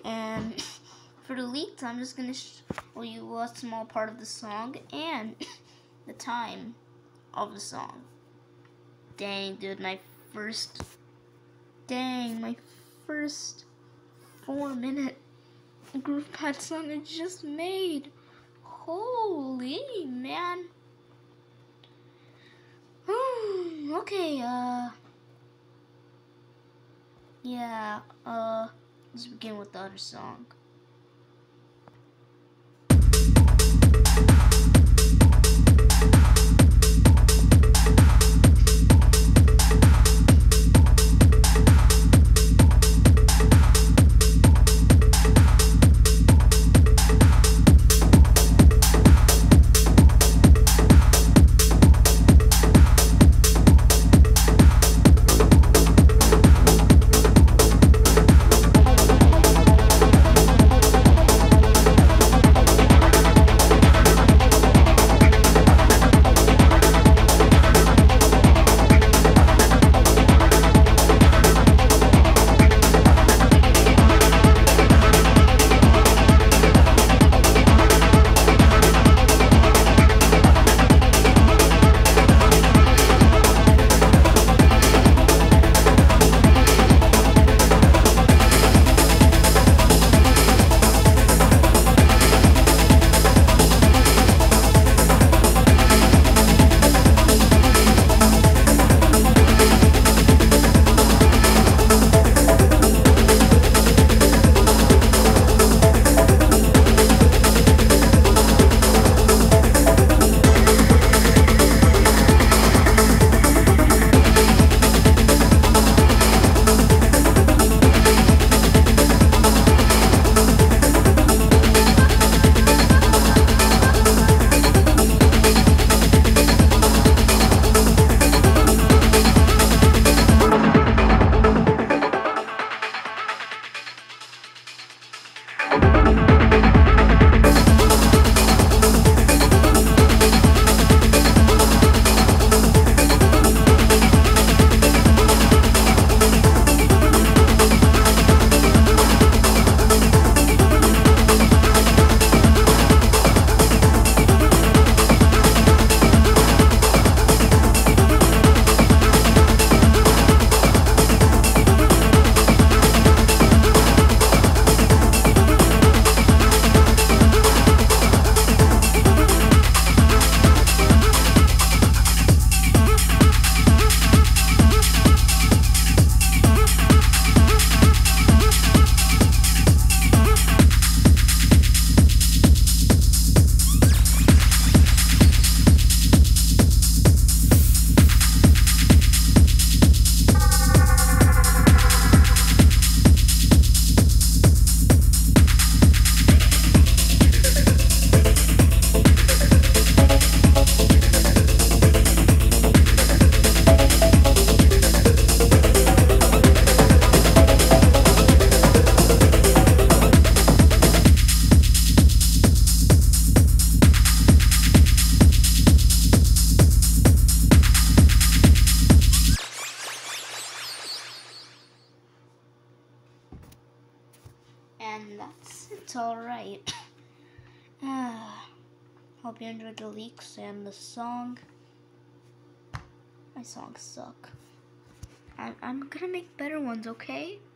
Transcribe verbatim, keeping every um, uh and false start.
And for the leaks, I'm just gonna show you a small part of the song and the time of the song. Dang, dude, my first, dang, my first four minute Groovepad song I just made. Holy man. Okay, uh, yeah, uh, let's begin with the other song. And that's it's alright. Ah, hope you enjoyed the leaks and the song. My songs suck. I'm, I'm gonna make better ones, okay?